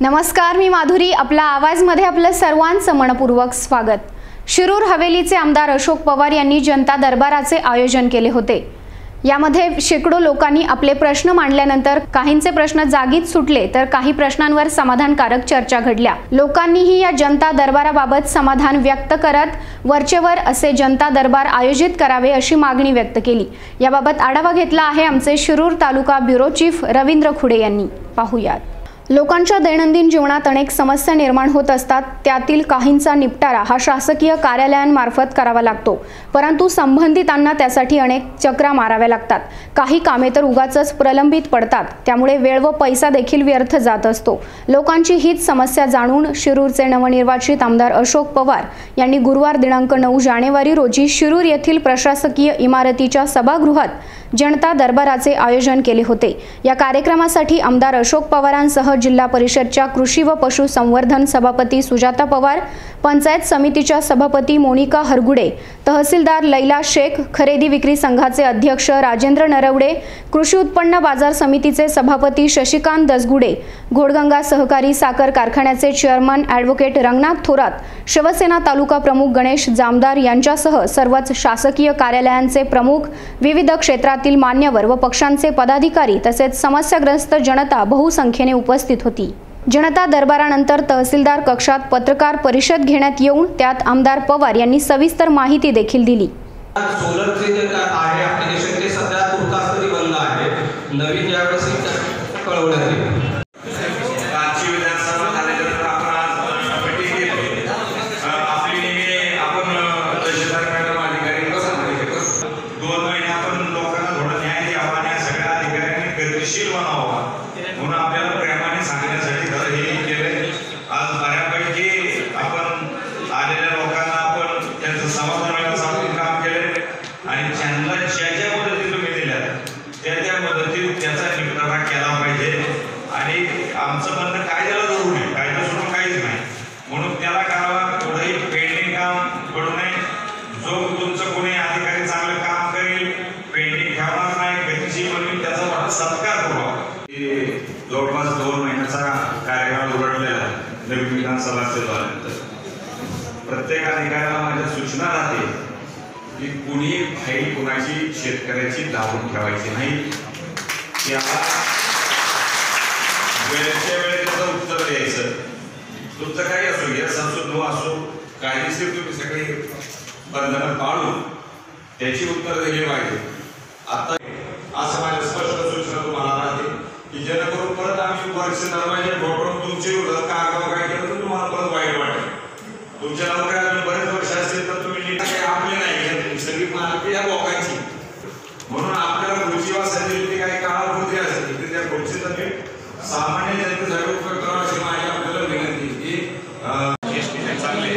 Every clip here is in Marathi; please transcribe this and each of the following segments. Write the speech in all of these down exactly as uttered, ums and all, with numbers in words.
नमस्कार, मी माधुरी. आपला आवाजमध्ये आपलं सर्वांचं मनपूर्वक स्वागत. शिरूर हवेलीचे आमदार अशोक पवार यांनी जनता दरबाराचे आयोजन केले होते. यामध्ये शेकडो लोकांनी आपले प्रश्न मांडल्यानंतर काहींचे प्रश्न जागीच सुटले तर काही प्रश्नांवर समाधानकारक चर्चा घडल्या. लोकांनीही या जनता दरबाराबाबत समाधान व्यक्त करत वरचेवर असे जनता दरबार आयोजित करावे अशी मागणी व्यक्त केली. याबाबत आढावा घेतला आहे आमचे शिरूर तालुका ब्युरो चीफ रवींद्र खुडे यांनी. पाहूयात. लोकांच्या दैनंदिन जीवनात अनेक समस्या निर्माण होत असतात. त्यातील काहींचा निपटारा हा शासकीय कार्यालयांमार्फत करावा लागतो, परंतु संबंधितांना त्यासाठी अनेक चक्रा माराव्या लागतात. काही कामे तर उगाचच प्रलंबित पडतात, त्यामुळे वेळ व पैसा देखील व्यर्थ जात असतो. लोकांची हीच समस्या जाणून शिरूरचे नवनिर्वाचित आमदार अशोक पवार यांनी गुरुवार दिनांक नऊ जानेवारी रोजी शिरूर येथील प्रशासकीय इमारतीच्या सभागृहात जनता दरबाराचे आयोजन केले होते. या कार्यक्रमासाठी आमदार अशोक पवारांसह जिल्हा परिषदच्या कृषी व पशुसंवर्धन सभापती सुजाता पवार, पंचायत समितीच्या सभापती मोनिका हरगुडे, तहसीलदार लैला शेख, खरेदी विक्री संघाचे अध्यक्ष राजेंद्र नरवडे, कृषी उत्पन्न बाजार समितीचे सभापती शशिकांत दसगुडे, घोडगंगा सहकारी साखर कारखान्याचे चेअरमन ॲडव्होकेट रंगनाथ थोरात, शिवसेना तालुका प्रमुख गणेश जामदार यांच्यासह सर्वच शासकीय कार्यालयांचे प्रमुख, विविध क्षेत्रातील मान्यवर व पक्षांचे पदाधिकारी तसेच समस्याग्रस्त जनता बहुसंख्येने उपस्थित होती. जनता दरबारानंतर तहसीलदार कक्षात पत्रकार परिषद घेण्यात येऊन त्यात आमदार पवार यांनी सविस्तर माहिती देखील दिली. सोलरचे जे आहे आपल्या देशात ते सध्या तुर्तास तरी बनलं आहे. नवीन यावेळेस कळवण्यात येईल. राज्य विधानसभा झाल्यानंतर आपण आज मीटिंग घेतली. आपली नेहमी आपण तहसीलदार मॅडम अधिकारी कसं माहिती दोन महिने आपण लोकांना थोडं न्याय द्यावा आणि सगळ्या अधिकाऱ्यांनी गतिशील बनावा म्हणून आपल्याला प्रेमाने सांगण्यासाठी खरं हे केलंय. आज बऱ्यापैकी आपण आलेल्या लोकांना आपण त्यांचं समाधान मिळवण्यासाठी काम केलंय आणि ज्यांना ज्या ज्या मदती तुम्ही दिल्या त्या त्या मदतीत त्याचा निपटारा केला पाहिजे. आणि आमचं म्हणणं कायद्याला जोडू नये, कायदा सोडून काहीच नाही म्हणून त्याला करावा. थोडंही पेंडिंग काम घडू नये. जो तुमचं कोणी अधिकारी चांगलं काम करेल, पेंडिंग ठेवणार नाही, गतिशील बनवेल, त्याचा मला सत्कार करू. जवळपास दोन महिन्याचा कार्यकाळ उलटलेला नवीन विधानसभा झाल्यानंतर प्रत्येक अधिकाऱ्याला माझ्या सूचना राहते की कुणी फाईल कुणाची शेतकऱ्याची लावून ठेवायची नाही. त्याला वेळेच्या वेळेत त्याचं उत्तर द्यायचं. तुमचं काही असो, या संसद असो, कायदेशीर तुम्ही सगळी बंधनं पाळून त्याची उत्तर दिली पाहिजे. आता असं माझ्या स्पष्ट सूचना तुम्हाला राहते की जेणेकरून परत आम्ही वर्ष दरवाजे ठोकून तुमचे कागद काय केलं तर तुम्हाला परत वाईट वाटेल. तुमच्या नोकऱ्या बरेच वर्ष असतील तर तुम्ही आपले नाही, सगळी मालकी या लोकांची. म्हणून आपल्याला खुर्चीवासाठी काही काळापुरती असते तर त्या खुर्चीचा नीट सामान्य जनतेसाठी उपयोग करावा अशी माझी आपल्याला विनंती की चांगले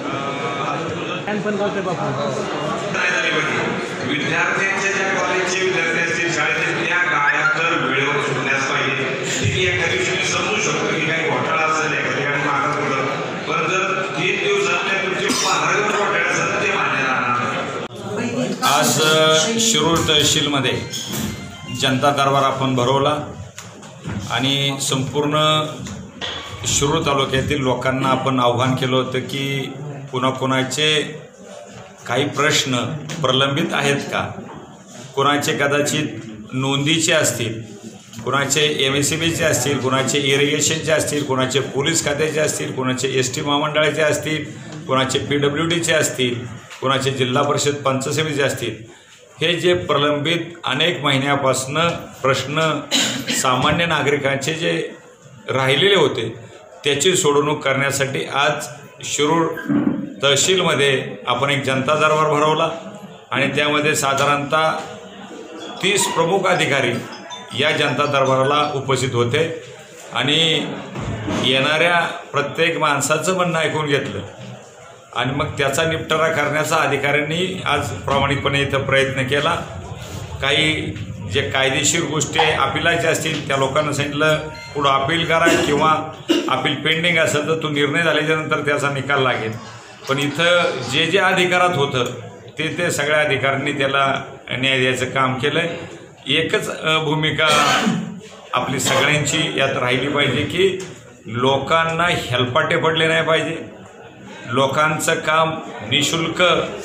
विद्यार्थ्यांच्या ज्या कॉलेजचे विद्यार्थी असतील शाळेतील त्या गाड्या तर वेळेवर सुटण्यास पाहिजे. ठीक आहे, एखाद्या दिवशी समजू शकतो की काही घोटाळा असेल, एखाद्या ठिकाणी मागं पडलं, पण जर तीन दिवसातल्या तुमची पंधरा घोटाळे असेल ते मान्य राहणार. आज शिरूर तहसीलमध्ये जनता दरबार आपण भरवला आणि संपूर्ण शिरूर तालुक्यातील लोकांना आपण आव्हान केलं होतं की कुणाकुणाचे काही प्रश्न प्रलंबित आहेत का, कुणाचे कदाचित नोंदीचे असतील, कुणाचे एम एस सी बीचे असतील, कुणाचे इरिगेशनचे असतील, कुणाचे पोलीस खात्याचे असतील, कुणाचे एस टी महामंडळाचे असतील, कुणाचे पी डब्ल्यू डीचे असतील, कुणाचे जिल्हा परिषद पंचायत समितीचे असतील. हे जे प्रलंबित अनेक महिन्यापासून प्रश्न सामान्य नागरिकांचे जे राहिलेले होते त्याची सोडवणूक करण्यासाठी आज शिरूर तहसीलमध्ये आपण एक जनता दरबार भरवला आणि त्यामध्ये साधारणतः तीस प्रमुख अधिकारी या जनता दरबाराला उपस्थित होते आणि येणाऱ्या प्रत्येक माणसाचं म्हणणं ऐकून घेतलं आणि मग त्याचा निपटारा करण्याचा अधिकाऱ्यांनी आज प्रामाणिकपणे इथं प्रयत्न केला. काही जे कायदेशीर गोष्टी अपिलाच्या असतील त्या लोकांना सांगितलं पुढं अपील करा किंवा अपील पेंडिंग असेल तर तो निर्णय झाल्याच्यानंतर त्याचा निकाल लागेल. पण इथं जे जे अधिकारात होतं ते ते सगळ्या अधिकाऱ्यांनी त्याला न्याय द्यायचं काम केलं. एकच भूमिका आपली सगळ्यांची यात राहिली पाहिजे की लोकांना हेलपाटे पडले नाही पाहिजे, लोकांचं काम निशुल्क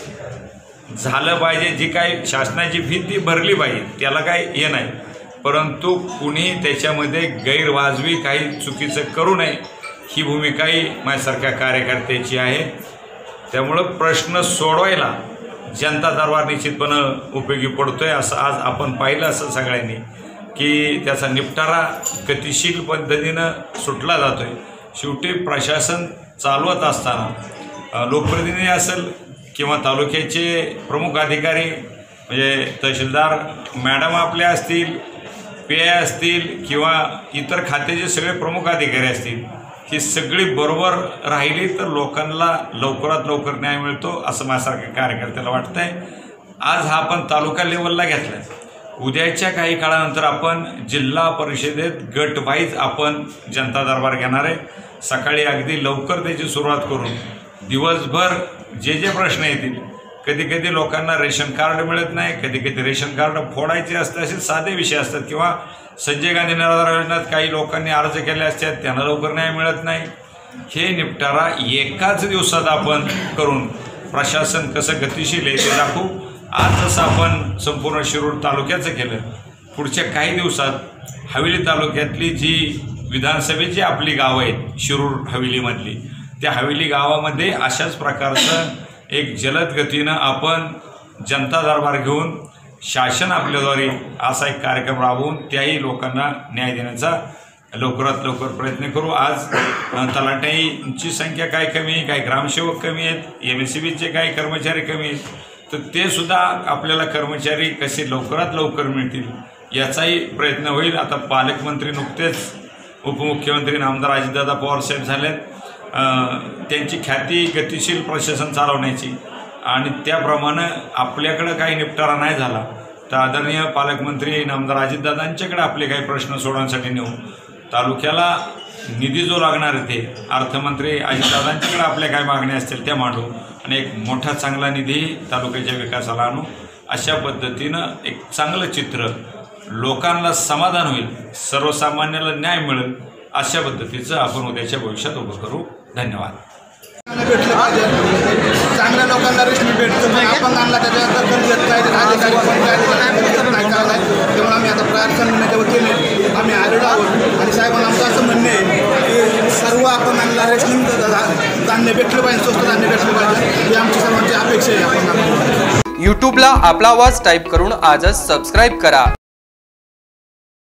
झालं पाहिजे, जी काही शासनाची फी ती भरली पाहिजे, त्याला काय हे नाही, परंतु कुणी त्याच्यामध्ये गैरवाजवी काही चुकीचं करू नये ही भूमिकाही माझ्यासारख्या कार्यकर्त्याची आहे। त्यामुळं प्रश्न सोडवायला जनता दरबार निश्चितपणे उपयोगी पडतोय असं आज आपण पाहिलं असं सगळ्यांनी की त्याचा निपटारा गतिशील पद्धतीनं सुटला जातोय। शेवटी प्रशासन चालवत असताना लोकप्रतिनिधी असेल किंवा तालुक्याचे प्रमुख अधिकारी म्हणजे तहसीलदार मॅडम आपले असतील, पी आय असतील किंवा इतर खात्याचे सगळे प्रमुख अधिकारी असतील, ही सगळी बरोबर राहिली तर लोकांना लवकरात लवकर न्याय मिळतो असं माझ्यासारख्या कार्यकर्त्याला वाटतंय। आज हा आपण तालुका लेवलला घेतला, उद्याच्या काही काळानंतर आपण जिल्हा परिषदेत गट वाईज आपण जनता दरबार घेणार आहे। सकाळी अगदी लवकर त्याची सुरुवात करून दिवसभर जे जे प्रश्न येतील, कधी कधी लोकांना रेशन कार्ड मिळत नाही, कधी कधी रेशन कार्ड फोडायचे असते, असे साधे विषय असतात किंवा संजय गांधी निराधार योजनेत काही लोकांनी अर्ज केले असतात त्यांना लवकर न्याय मिळत नाही। हे निपटारा एकाच दिवसात आपण करून प्रशासन कसं गतिशील आहे ते दाखवू। आज जसं आपण संपूर्ण शिरूर तालुक्याचं केलं, पुढच्या काही दिवसात हवेली तालुक्यातली जी विधानसभेची आपली गावं आहेत शिरूर हवेलीमधली, त्या हवेली गावामध्ये अशाच प्रकारचं एक जलद गतीनं आपण जनता दरबार घेऊन शासन आपल्याद्वारे असा एक कार्यक्रम राबवून त्याही लोकांना न्याय देण्याचा लवकरात लवकर प्रयत्न करू। आज तलाठ्यांची संख्या काय कमी आहे, काही ग्रामसेवक कमी आहेत, एम एस सी बीचे काही कर्मचारी कमी आहेत, तर ते सुद्धा आपल्याला कर्मचारी कसे लवकरात लवकर मिळतील याचाही प्रयत्न होईल। आता पालकमंत्री नुकतेच उपमुख्यमंत्री आमदार अजितदादा पवार साहेब झालेत, त्यांची ख्याती गतिशील प्रशासन चालवण्याची आणि त्याप्रमाणे आपल्याकडं काही निपटारा नाही झाला तर आदरणीय पालकमंत्री आमदार अजितदादांच्याकडे आपले काही प्रश्न सोडवण्यासाठी नेऊ, तालुक्याला निधी जो लागणार आहे ते अर्थमंत्री अजितदादांच्याकडे आपल्या काय मागण्या असतील त्या मांडू आणि एक मोठा चांगला निधी तालुक्याच्या विकासाला आणू। अशा पद्धतीनं एक चांगलं चित्र लोकांना समाधान होईल, सर्वसामान्याला न्याय मिळेल अशा पद्धतीचं आपण उद्याच्या भविष्यात उभं करू। धन्यवाद। भेटलं पाहिजे, चांगल्या लोकांना रेशन भेटतं, आपण आणला त्याच्यावर दखल घेत पाहिजे, अधिकारी पण नाही करायला। त्यामुळे आम्ही आता प्रार्थनेच्या वतीने आम्ही आलेलो आहोत आणि साहेबांना आमचं असं म्हणणं आहे की सर्व आपण आणला रेशन धान्य भेटलं पाहिजे, स्वस्त धान्य भेटलं पाहिजे, ही आमची सर्वांची अपेक्षा आहे। आपण यूट्यूबला आपला आवाज टाईप करून आजच सबस्क्राईब करा।